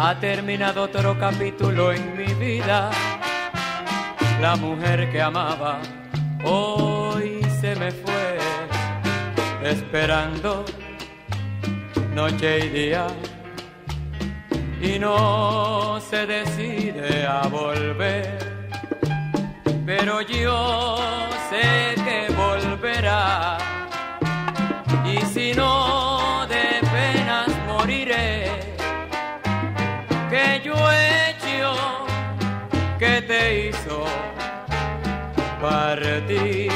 Ha terminado otro capítulo en mi vida. La mujer que amaba hoy se me fue, esperando noche y día, y no se decide a volver. Pero yo sé que volverá, y si no de penas moriré, que yo he hecho que te hizo partir.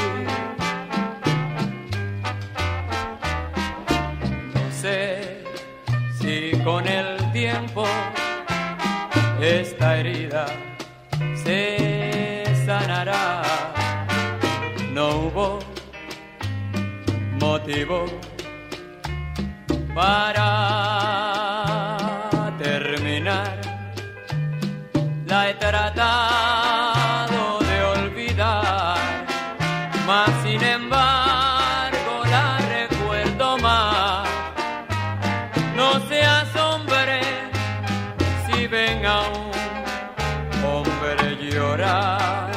No sé si con el tiempo esta herida se sanará. No hubo motivo para terminar. La he tratado de olvidar, mas sin embargo la recuerdo más. No se asombre si ven a un hombre llorar.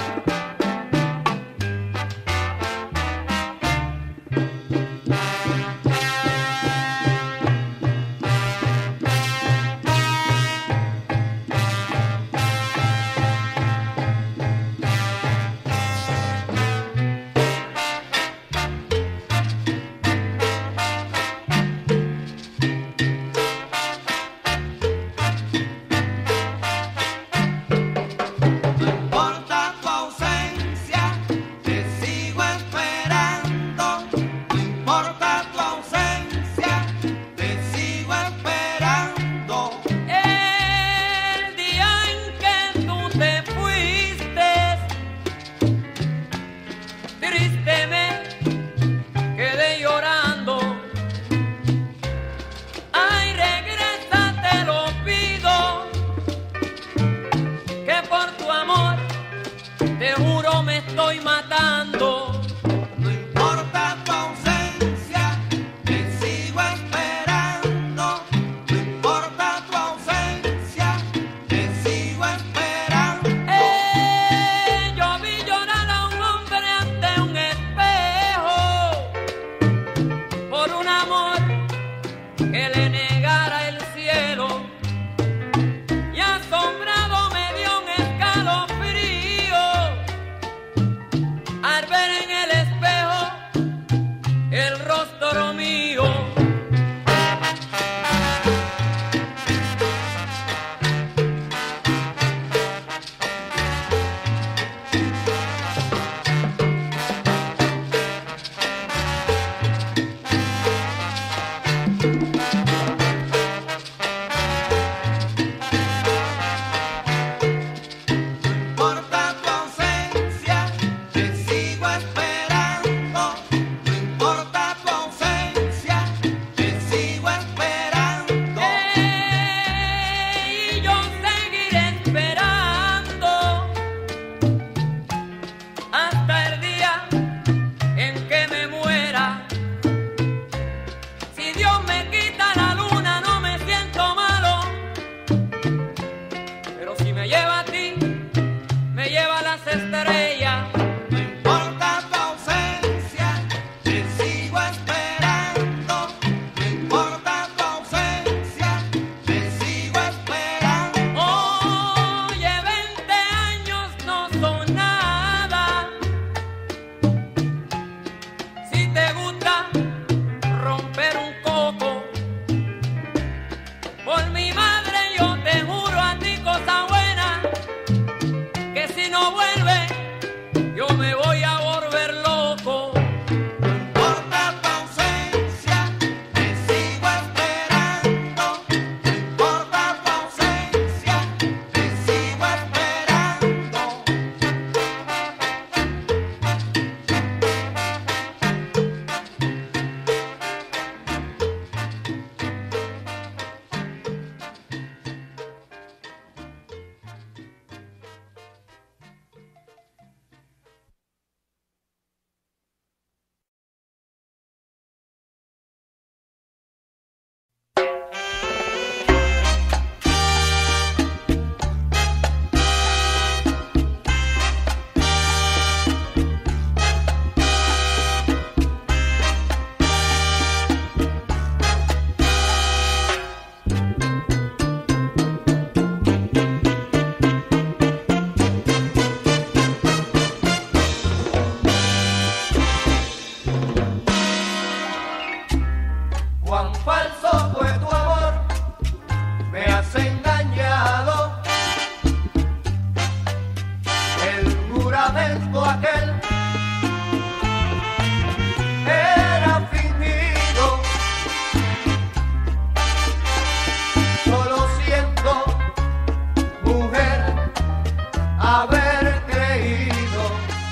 haber creído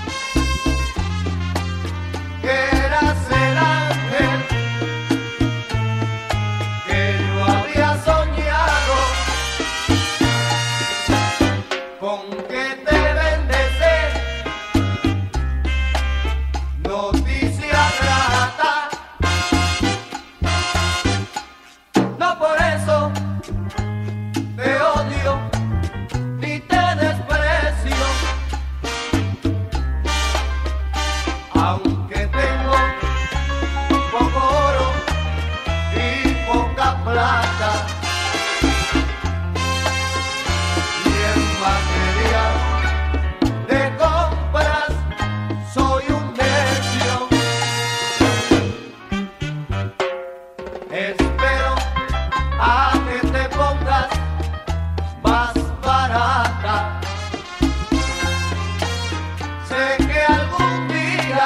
que eras el ángel que yo había soñado, con que te bendecé, noticia grata. No por eso te odio ni te desprecio, aunque tengo poco oro y poca plata, y en materia de compras soy un necio. Espero a que te pongas más barata. Sé que algún día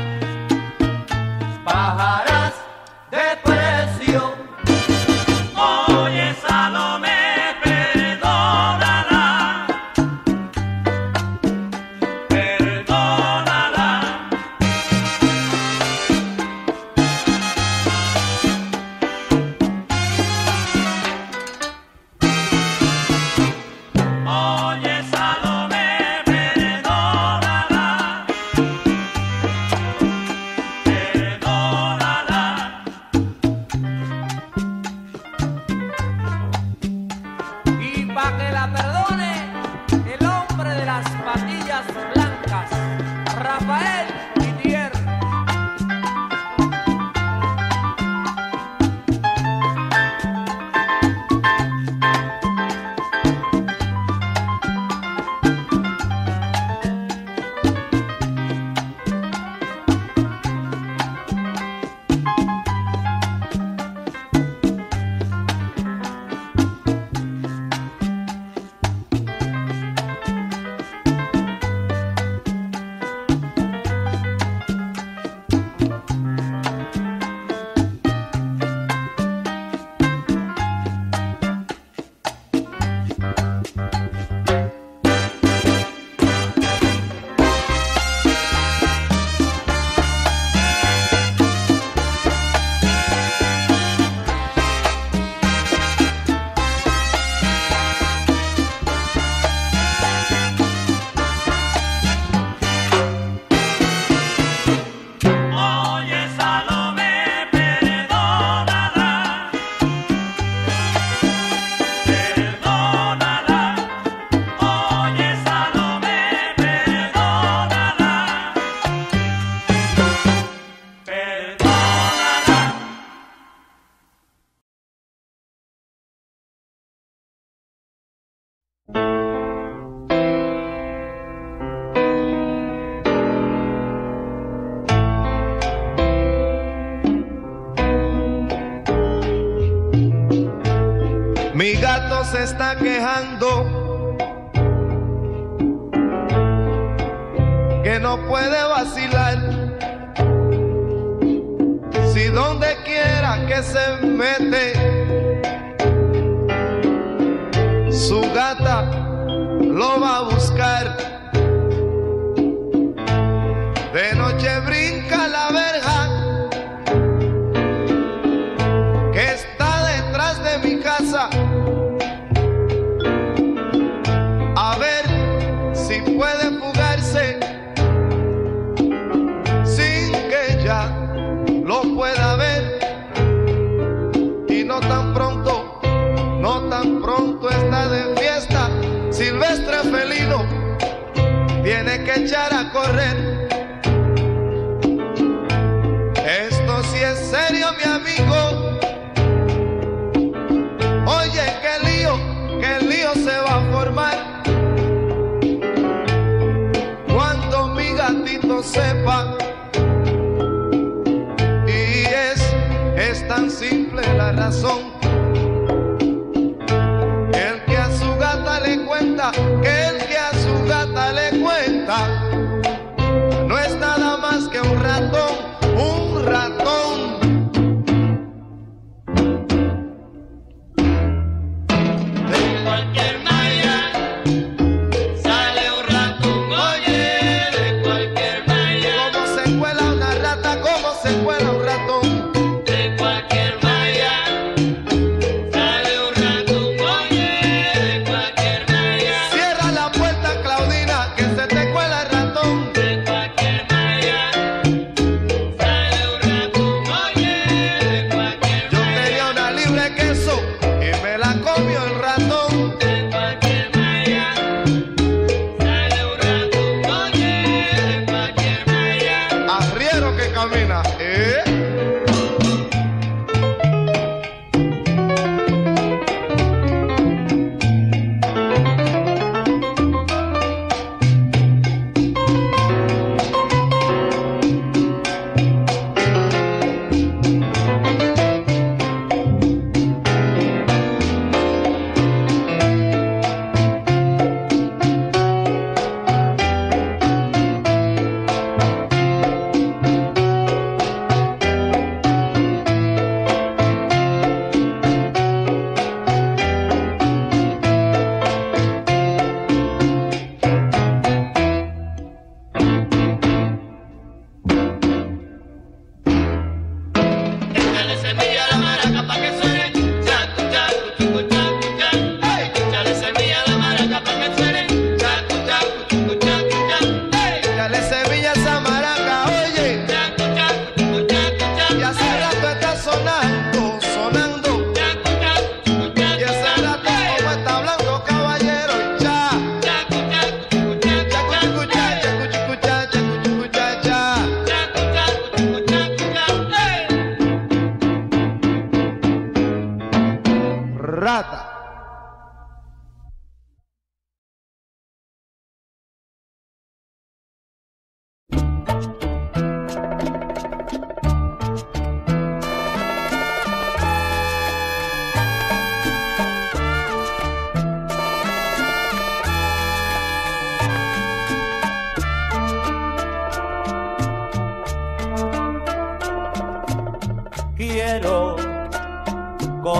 bajarás de precio. Oye, Salomé, perdónala, perdónala. Oye, Salomé, perdónala, perdónala. Y pa' que la perdone, el hombre de las patillas blancas, Rafael Itier. Oye, Salomé, perdónala, perdónala. Oye, Salomé, perdónala, perdónala. Mi gato se está quejando que no puede vacilar, si donde quiera que se mete su gata lo va a buscar. De noche brinca la verja que está detrás de mi casa, a ver si puede fugarse sin que ella lo pueda ver. Y no tan pronto está de fiesta, silvestre felino tiene que echar a correr. Esto sí es serio, mi amigo. Oye, qué lío se va a formar cuando mi gatito sepa. Y es tan simple la razón. El que a su gata le cuenta, que el que a su gata le cuenta,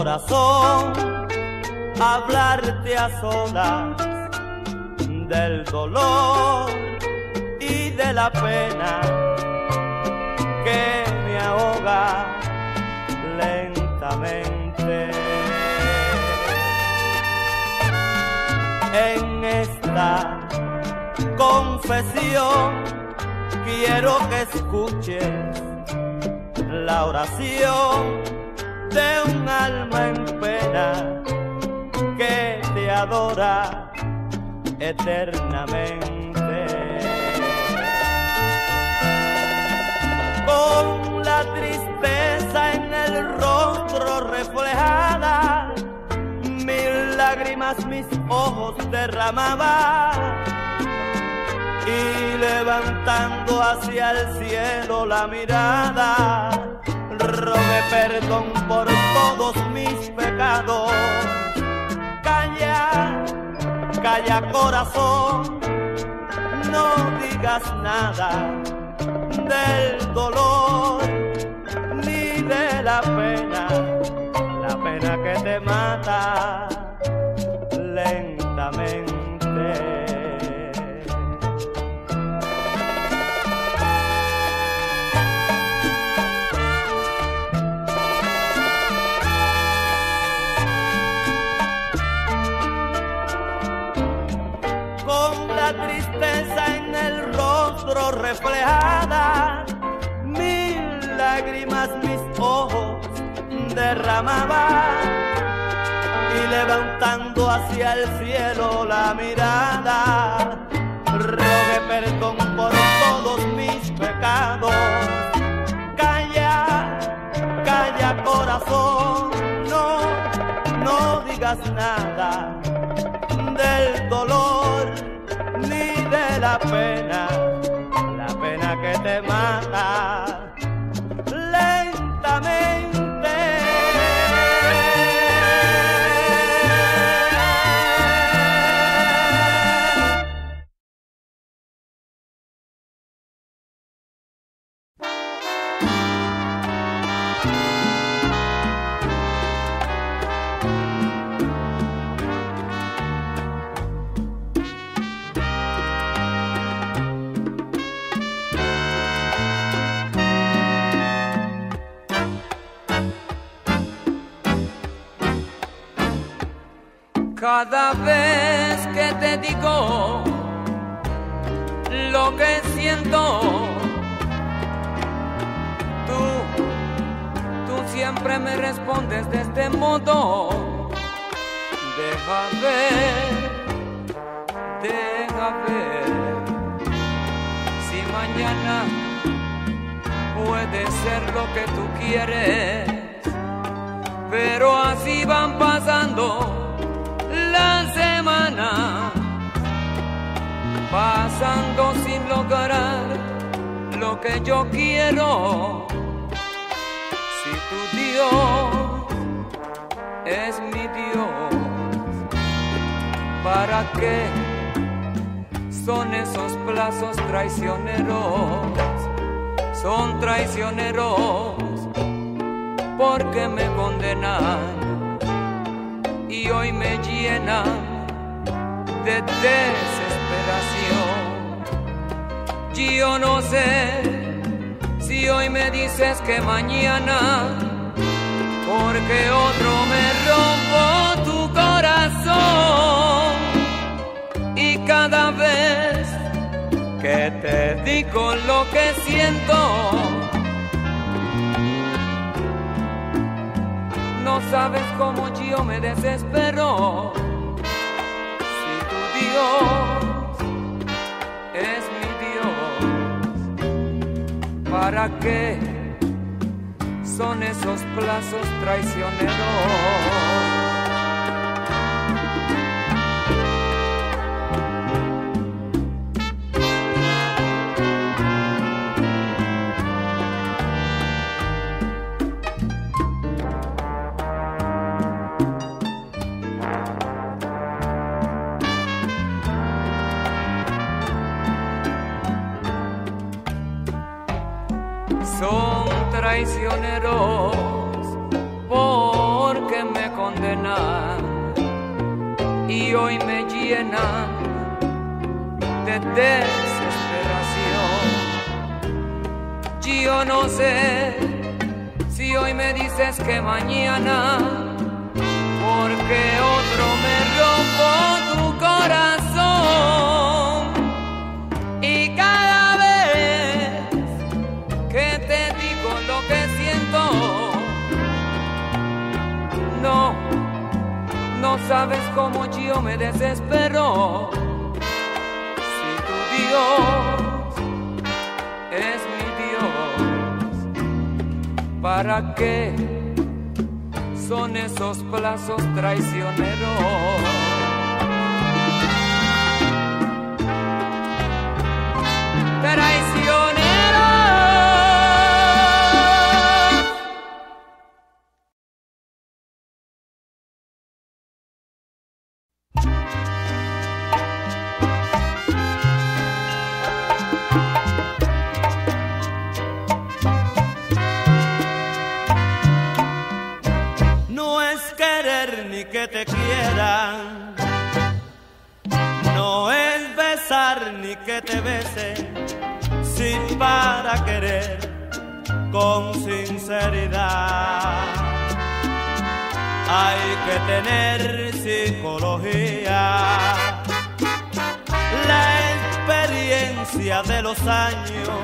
corazón, hablarte a solas del dolor y de la pena que me ahoga lentamente. En esta confesión quiero que escuches la oración de un alma en pena que te adora eternamente. Con la tristeza en el rostro reflejada, mil lágrimas mis ojos derramaba, y levantando hacia el cielo la mirada, rogué perdón por todos mis pecados. Calla, calla corazón, no digas nada del dolor ni de la pena que te mata lentamente. Tristeza en el rostro reflejada, mil lágrimas mis ojos derramaba, y levantando hacia el cielo la mirada, rogué perdón por todos mis pecados. Calla, calla corazón, no digas nada del dolor ni de la pena que te mata lentamente. Cada vez que te digo lo que siento, tú siempre me respondes de este modo. Deja ver, si mañana puede ser lo que tú quieres, pero así van pasando la semana, pasando sin lograr lo que yo quiero. Si tu Dios es mi Dios, ¿para qué son esos plazos traicioneros? Son traicioneros porque me condenan y hoy me llena de desesperación. Yo no sé si hoy me dices que mañana, porque otro me robó tu corazón. Y cada vez que te digo lo que siento, no sabes cómo yo me desespero. Si tu Dios es mi Dios, ¿para qué son esos plazos traicioneros? Son traicioneros porque me llenar y hoy me llenan de desesperación. Yo no sé si hoy me dices que mañana, porque otro me rompo tu corazón. Y cada vez que te digo lo que siento, no sabes cómo yo me desespero. Si tu Dios es mi Dios, ¿para qué son esos plazos traicioneros? Traicioneros. No es querer ni que te quieran, no es besar ni que te besen, si para querer con sinceridad hay que tener psicología. La experiencia de los años,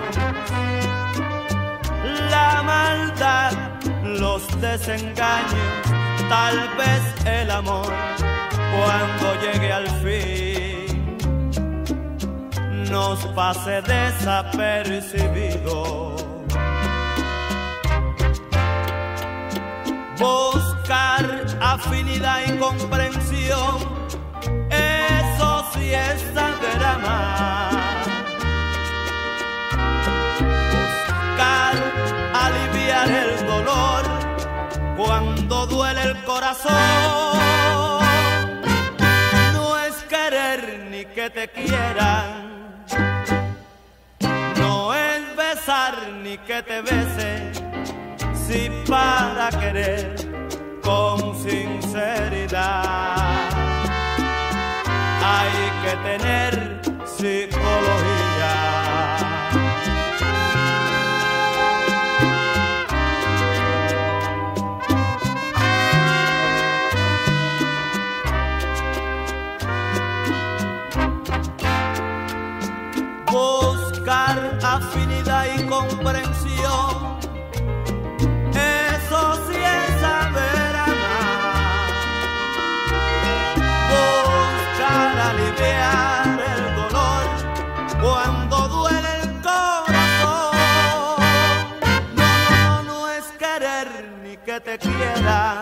la maldad, los desengaños, tal vez el amor cuando llegue al fin nos pase desapercibido. Buscar afinidad y comprensión, eso sí es saber amar. Buscar aliviar el dolor cuando duele el corazón. No es querer ni que te quieran, no es besar ni que te besen, si para querer con sinceridad hay que tener psicología. Buscar afinidad y comprensión, eso sí es saber amar. Buscar aliviar el dolor cuando duele el corazón. No es querer ni que te quieran,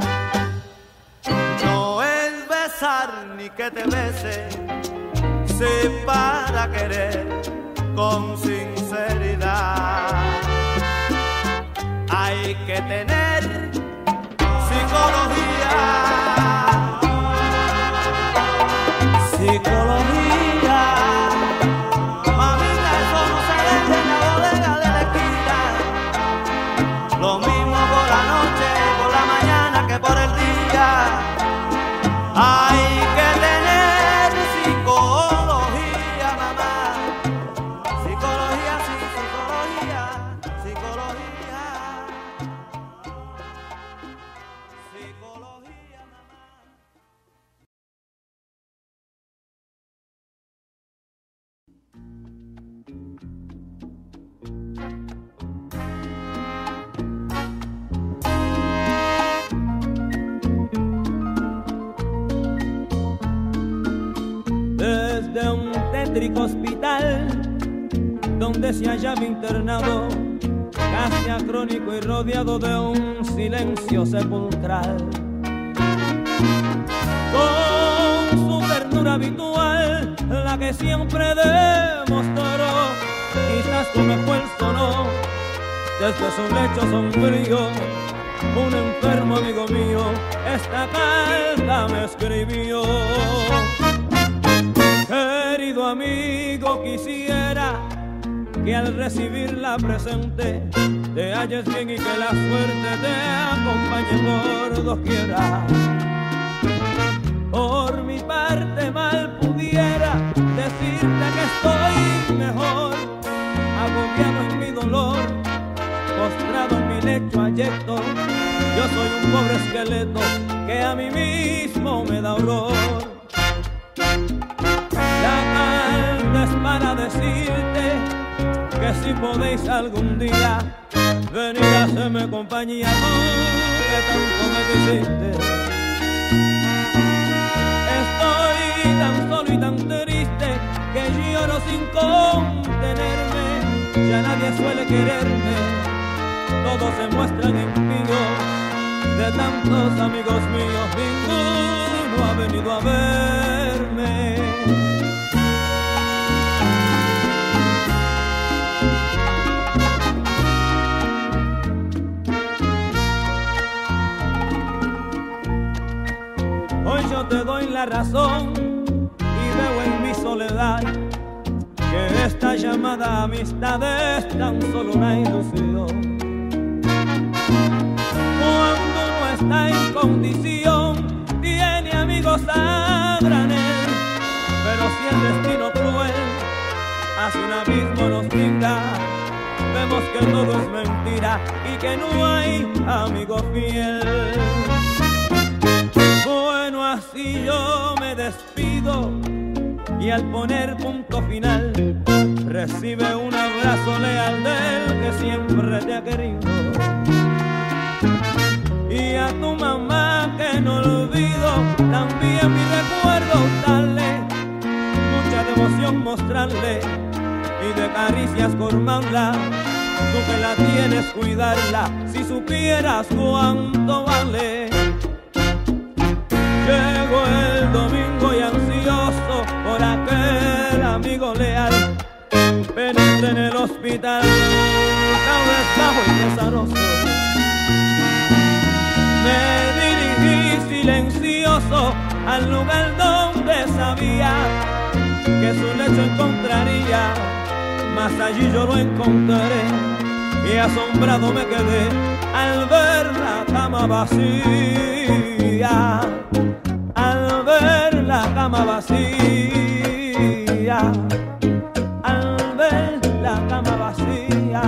no es besar ni que te besen, si para querer con sinceridad hay que tener psicología. Psicología, mamita, eso no se vende en la bodega de la esquina. Lo mismo por la noche, por la mañana que por el día. Hay que tener psicología, mamá. Psicología, sí, psicología, psicología. Psicología, mamá. Desde un tétrico hospital donde se hallaba internado, casi acrónico y rodeado de un silencio sepulcral, con su ternura habitual, la que siempre demostró, quizás como fue el sonó, desde su lecho sombrío, un enfermo amigo mío esta carta me escribió. Querido amigo, quisiera que al recibir la presente te halles bien y que la suerte te acompañe por doquiera. Por mi parte mal pudiera decirte que estoy mejor, agobiado en mi dolor, postrado en mi lecho abyecto. Yo soy un pobre esqueleto que a mí mismo me da horror. La carta es para decirte que si podéis algún día venir a hacerme compañía, tú que tanto me quisiste. Estoy tan solo y tan triste que lloro sin contenerme. Ya nadie suele quererme, todos se muestran impíos. De tantos amigos míos, ninguno ha venido a verme. Hoy yo te doy la razón y veo en mi soledad que esta llamada amistad es tan solo una ilusión. Cuando uno está en condición, tiene amigos a granel, pero si el destino cruel hacia un abismo nos brinda, vemos que todo es mentira y que no hay amigo fiel. Bueno, así yo me despido y al poner punto final recibe un abrazo leal del que siempre te ha querido. Y a tu mamá que no olvido, también mi recuerdo darle mucha devoción, mostrarle y de caricias colmarla. Tú que la tienes, cuidarla, si supieras cuánto vale. Llego el domingo y ansioso por aquel amigo leal, penetré en el hospital, cabezbajo y pesaroso. Me dirigí silencioso al lugar donde sabía que su lecho encontraría, mas allí yo lo encontré y asombrado me quedé al ver la cama vacía, al ver la cama vacía, al ver la cama vacía.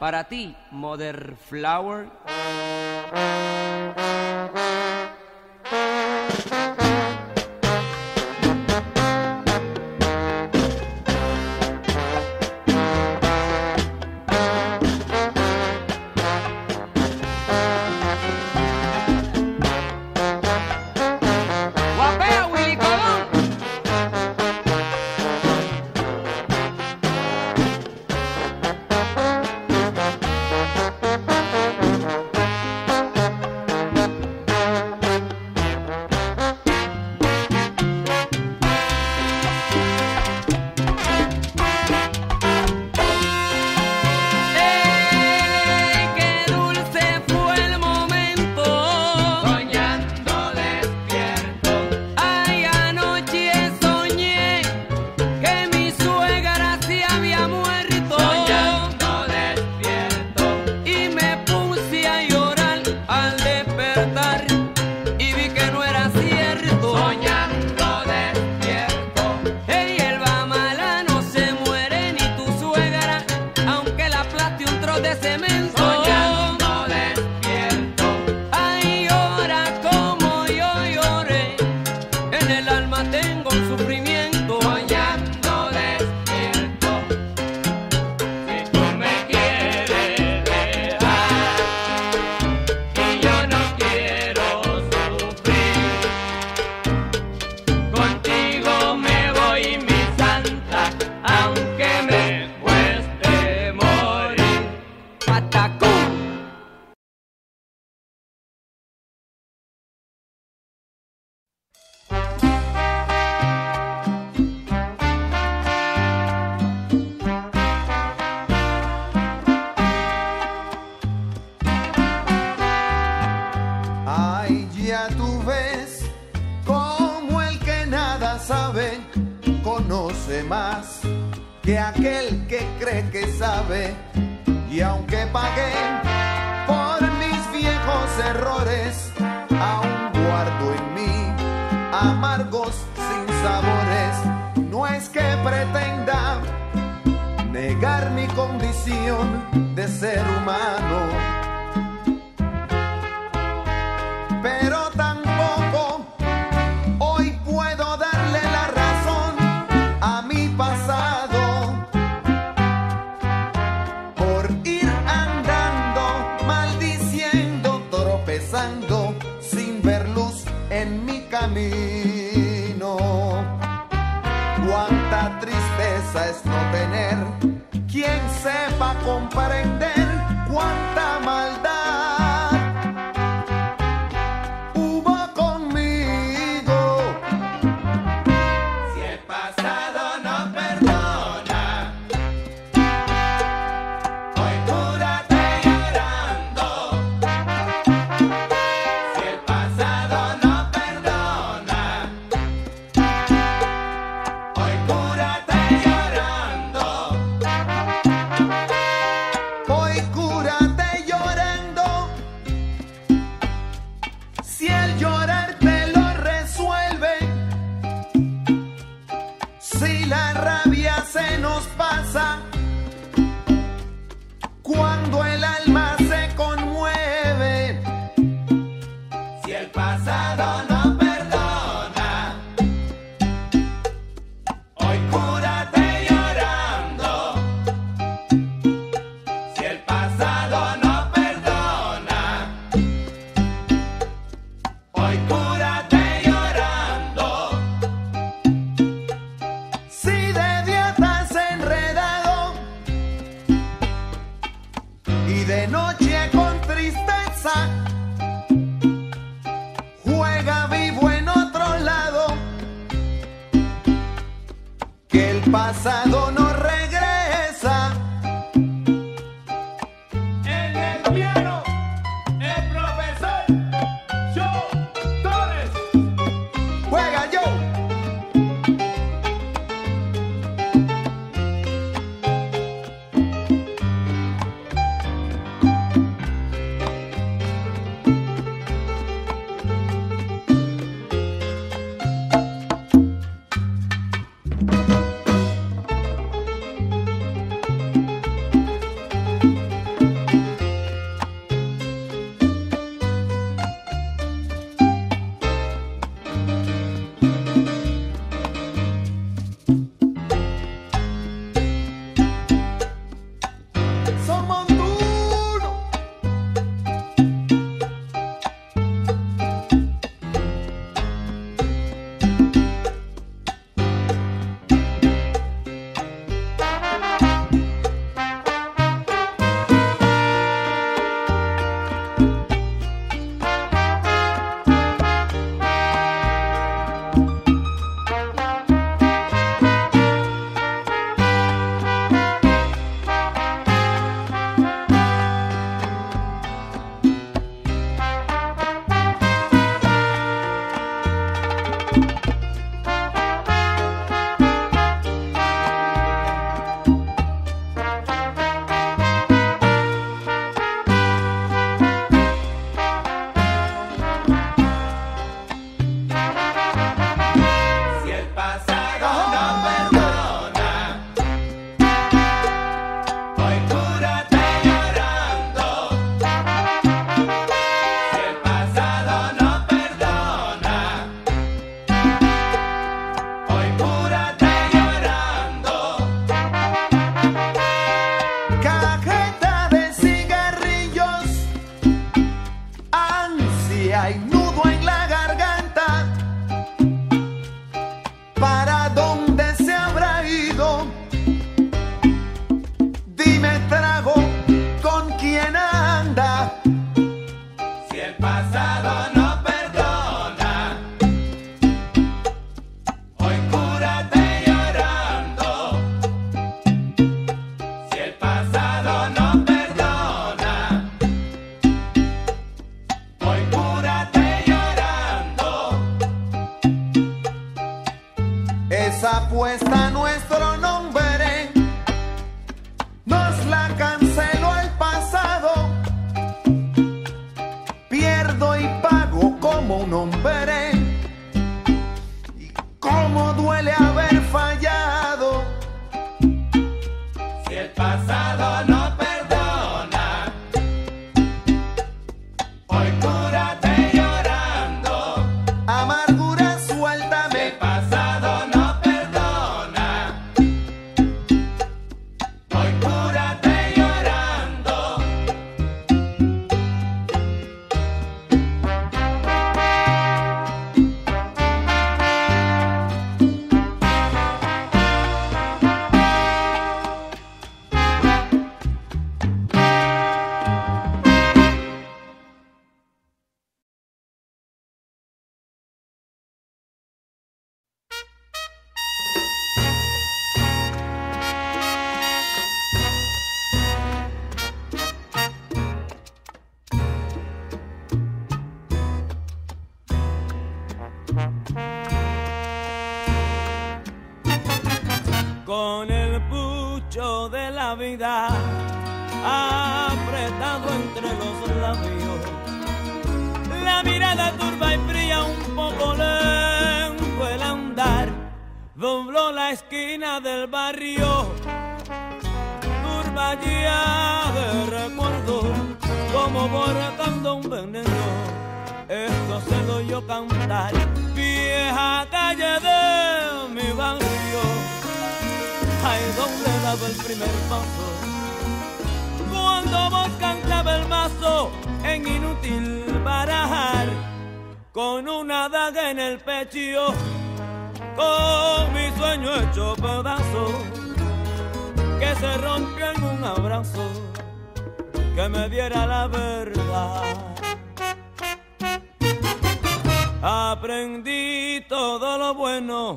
Para ti, Mother Flower. Conoce más que aquel que cree que sabe, y aunque pagué por mis viejos errores, aún guardo en mí amargos sin sabores. No es que pretenda negar mi condición de ser humano, pero tampoco hoy puedo darle la razón a mi pasado por ir andando, maldiciendo, tropezando, sin ver luz en mi camino. Cuánta tristeza es no tener quien sepa comprender cuánta maldad hubo conmigo. Si el pasado no perdona, hoy cúrate llorando. Si el pasado no perdona, hoy cúrate llorando. Hoy cúrate llorando. Si el llorar te lo resuelve, si la rabia se nos pasa, cuando el alma se conmueve. Si el pasado no perdona, hoy cúrate llorando. Si el pasado no perdona, hoy cúrate llorando. Si de día estás enredado y de noche con tristeza juega vivo en otro lado, que el pasado no regresa. En el piano, el profesor Joe Torres. Juega Joe. el pucho de la vida apretado entre los labios. La mirada turba y fría, un poco lento el andar, dobló la esquina del barrio, turba ya de recuerdo, como borrando un veneno. Esto se lo oyó cantar, vieja calle de mi barrio, ahí donde daba el primer paso. Cuando vos cantaba el mazo en inútil barajar, con una daga en el pecho, con mi sueño hecho pedazo, que se rompió en un abrazo, que me diera la verdad. Aprendí todo lo bueno,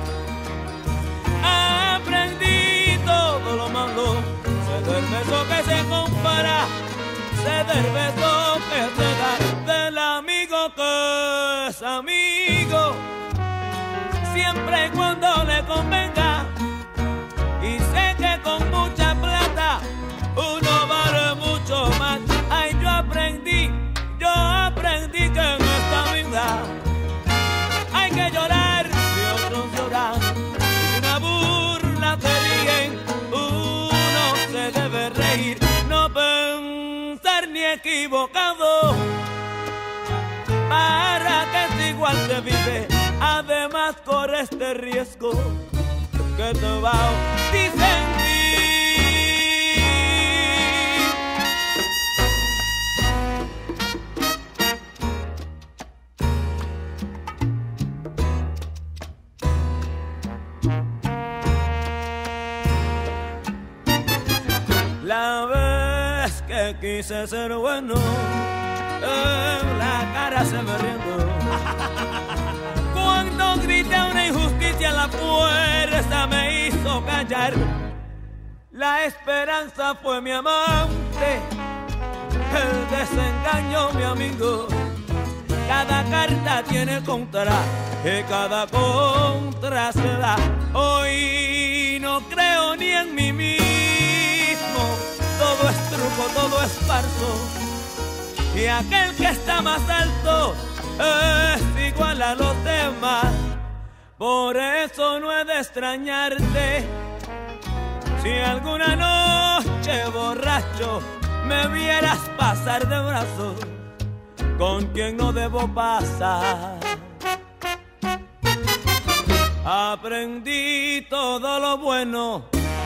aprendí todo lo malo, sé del beso que se compara, sé del beso que se da, del amigo que es amigo, siempre y cuando le convenga, y sé que con mucha plata uno vale mucho más. Ay, yo aprendí que en esta vida hay que llorar si otros lloran, y una burla te ríen, uno se debe reír, no pensar ni equivocado, para que si igual se vive, además corre este riesgo que te va a disentir. La vez que quise ser bueno, la cara se me riendo. Cuando grité una injusticia, la fuerza me hizo callar. La esperanza fue mi amante, el desengaño mi amigo. Cada carta tiene contra y cada contra se da. Hoy no creo ni en mí mismo, todo es truco, todo es farso, y aquel que está más alto es igual a los demás. Por eso no he de extrañarte si alguna noche borracho me vieras pasar de brazos con quien no debo pasar. Aprendí todo lo bueno,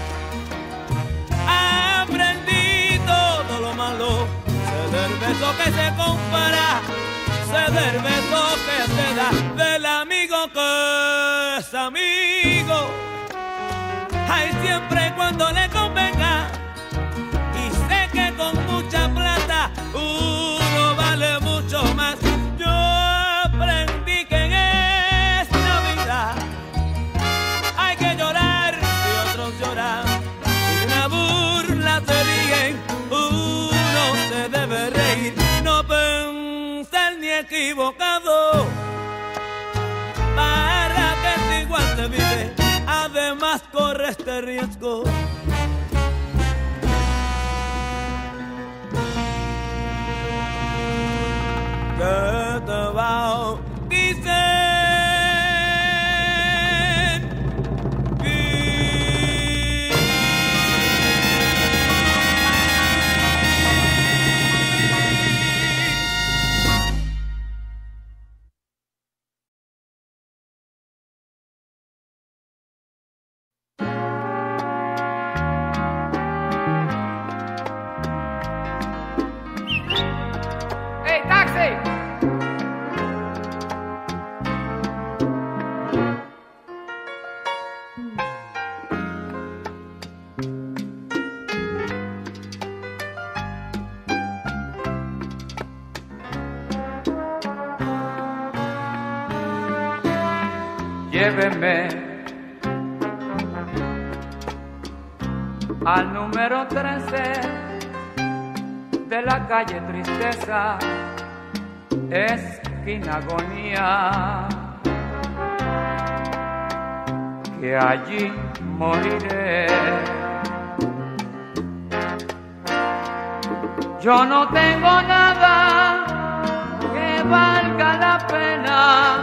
aprendí todo lo malo, sé del beso que se compara, sé del beso que se da, del amigo que es amigo, ay, siempre y cuando le convenga, y sé que con mucha plata uno vale mucho más. Yo aprendí que en esta vida hay que llorar si otros lloran, y una burla se ríen, uno se debe reír, no pensar ni equivocado, para que si igual se vive, además corre este riesgo. Que te bauticen. ¡Hey, taxi! Lléveme al número 13 de la calle Tristeza, esquina Agonía, que allí moriré. Yo no tengo nada que valga la pena,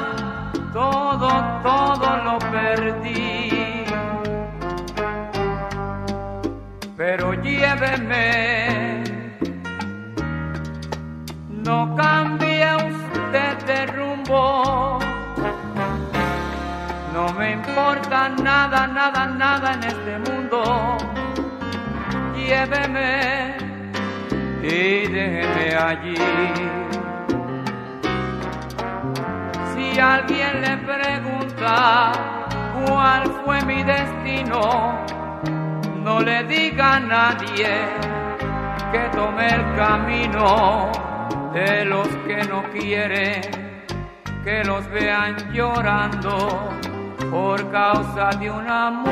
todo lo perdí. Pero lléveme, no cambie usted de rumbo. No me importa nada, nada, nada en este mundo. Lléveme y déjeme allí. Si alguien le pregunta cuál fue mi destino, no le diga a nadie que tome el camino de los que no quieren que los vean llorando por causa de un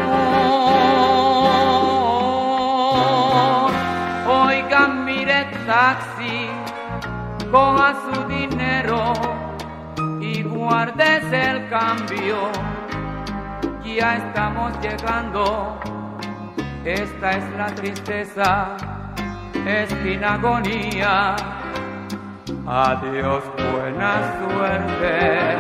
amor. Oigan, mire taxi, coja su dinero y guárdese el cambio. Ya estamos llegando, esta es la tristeza, esquina agonía. Adiós, buena suerte.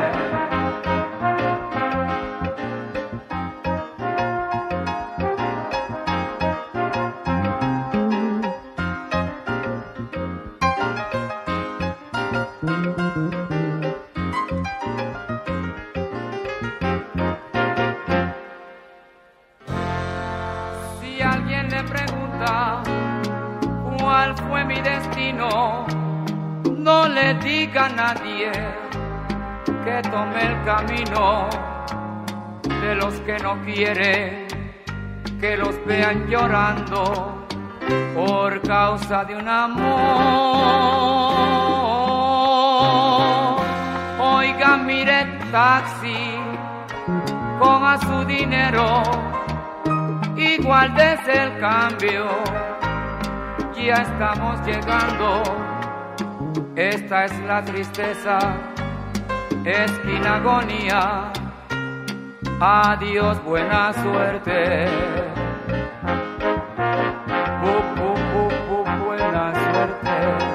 Si alguien le pregunta cuál fue mi destino, no le diga a nadie que tome el camino de los que no quieren que los vean llorando por causa de un amor. Oiga, mire taxi, coja su dinero y guárdese el cambio. Ya estamos llegando, esta es la tristeza, esquina agonía. Adiós, buena suerte. Buena suerte.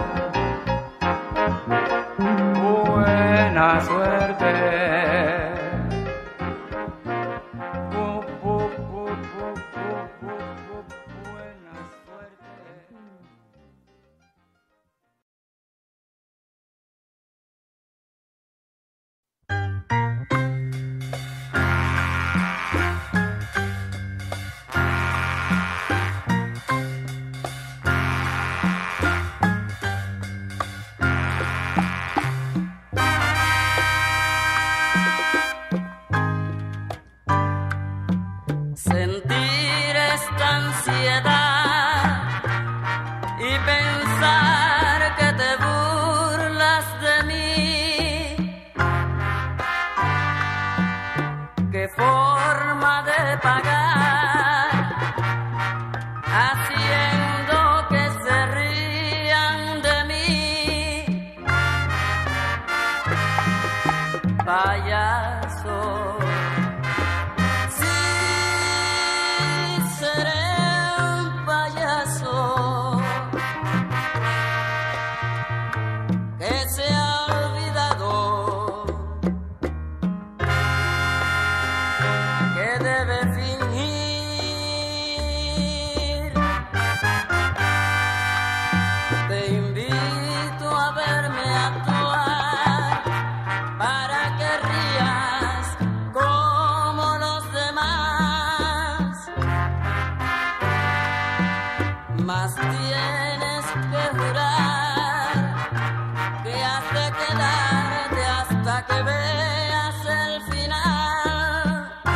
Buena suerte. Sentir esta ansiedad y pensar que te burlas de mí. Qué forma de pagar, haciendo que se rían de mí. Payaso, mas tienes que jurar que has de quedarte hasta que veas el final.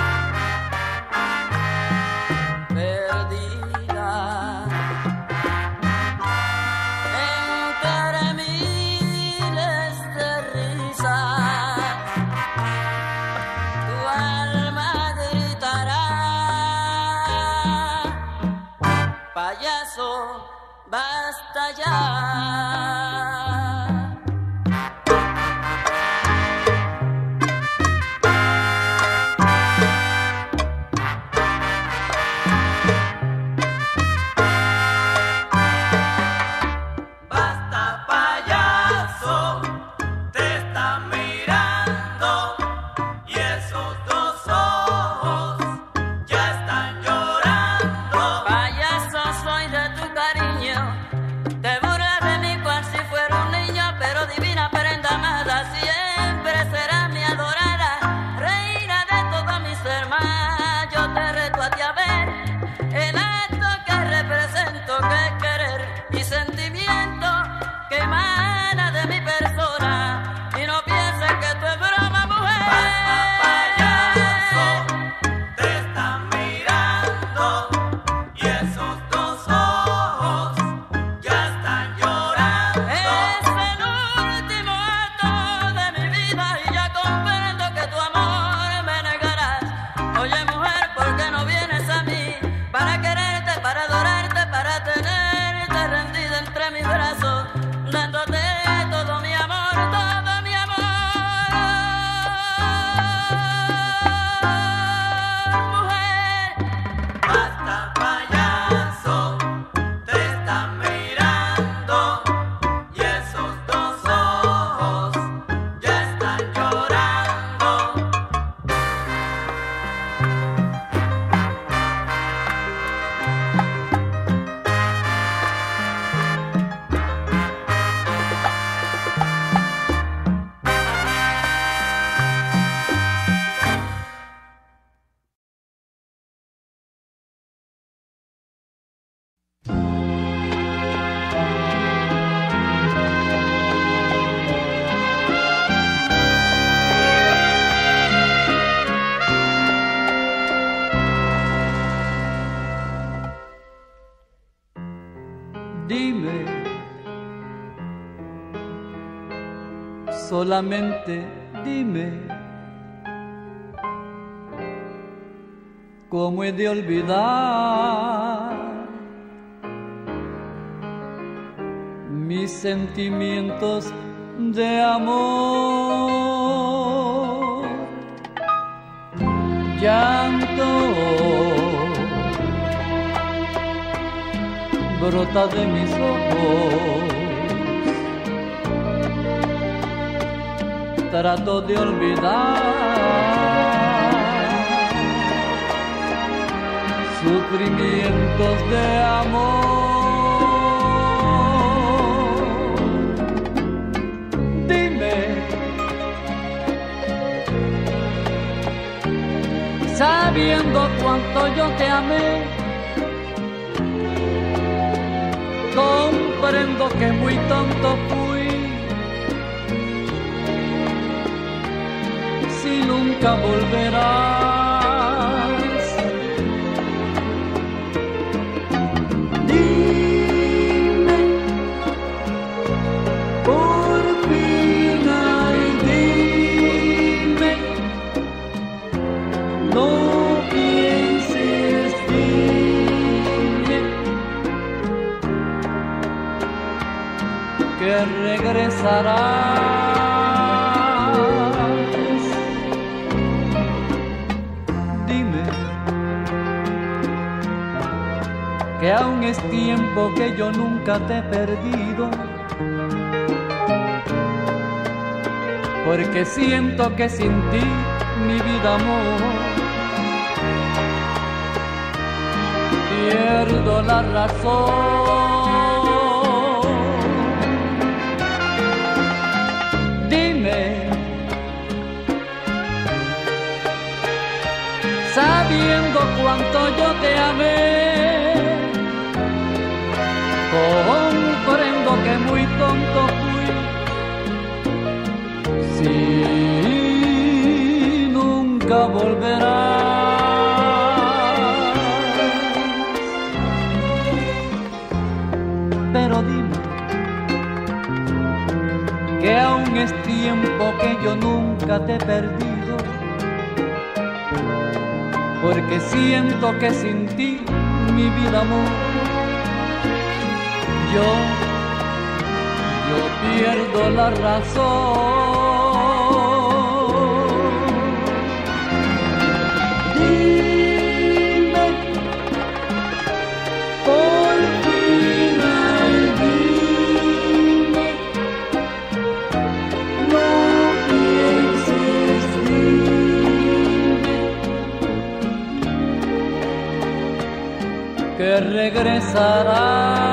Perdida entre miles de risas, tu alma gritará: payaso, basta ya. Dime, solamente dime, ¿cómo he de olvidar mis sentimientos de amor? Llanto brota de mis ojos, trato de olvidar sufrimientos de amor. Dime, sabiendo cuánto yo te amé, comprendo que muy tonto fui, si nunca volverás. Dime, por fin, ay, dime, no pienses, dime que regresarás. Dime que aún es tiempo, que yo nunca te he perdido, porque siento que sin ti mi vida, amor, pierdo la razón. Sabiendo cuánto yo te amé, comprendo que muy tonto fui, si nunca volverás. Pero dime que aún es tiempo, que yo nunca te he perdido, porque siento que sin ti mi vida, amor, yo pierdo la razón. Dime, por fin, ay, dime, no pienses, dime que regresarás.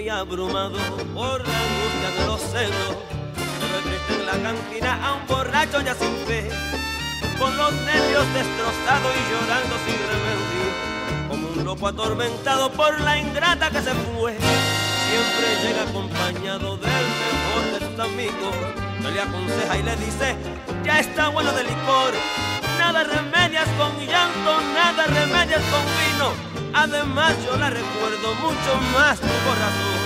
estoy abrumado por la angustia de los celos. Pero triste en la cantina a un borracho ya sin fe, con los nervios destrozados y llorando sin remedio, como un loco atormentado por la ingrata que se fue. Siempre llega acompañado del mejor de sus amigos, que le aconseja y le dice: ya está bueno de licor, nada remedias con llanto, nada remedias con vino. Además yo la recuerdo mucho más tu corazón.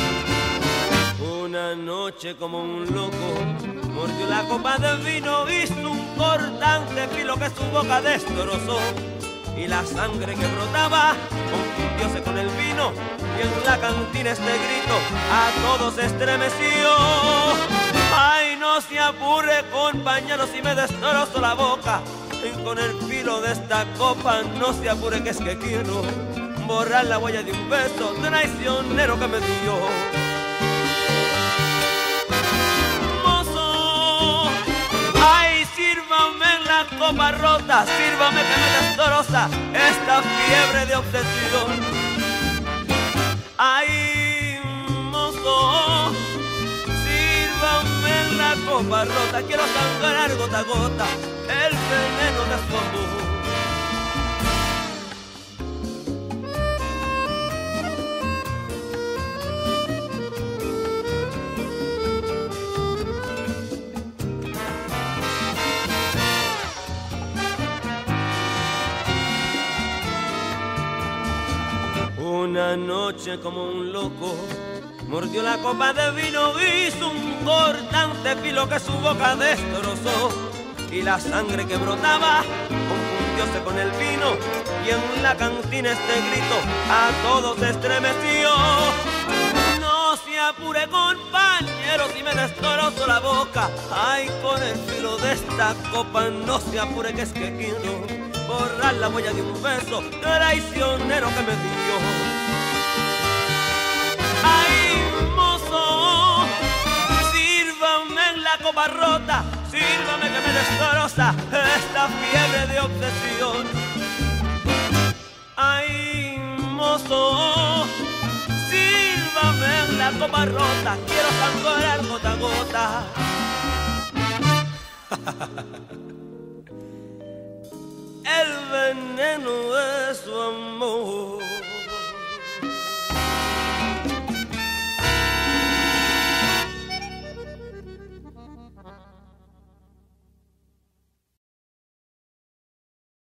Una noche como un loco mordió la copa de vino, hizo un cortante filo que su boca destrozó, y la sangre que brotaba confundióse con el vino, y en la cantina este grito a todos estremeció: ay, no se apure, compañero, si me destrozo la boca con el filo de esta copa. No se apure, que es que quiero borrar la huella de un beso traicionero que me dio. Mozo, ay, sírvame en la copa rota, sírvame que me destroza esta fiebre de obsesión. Ay, mozo, sírvame en la copa rota, quiero sangrar gota a gota el veneno de su amor. Una noche como un loco mordió la copa de vino, hizo un cortante filo que su boca destrozó, y la sangre que brotaba confundióse con el vino, y en la cantina este grito a todos estremeció: no se apure, compañero, si me destrozo la boca, ay, con el filo de esta copa. No se apure, que es que quiero borrar la huella de un beso traicionero que me dio. Ay, mozo, sírvame en la copa rota, sírvame que me destroza esta fiebre de obsesión. Ay, mozo, sírvame en la copa rota, quiero sangrar gota a gota el veneno de su amor.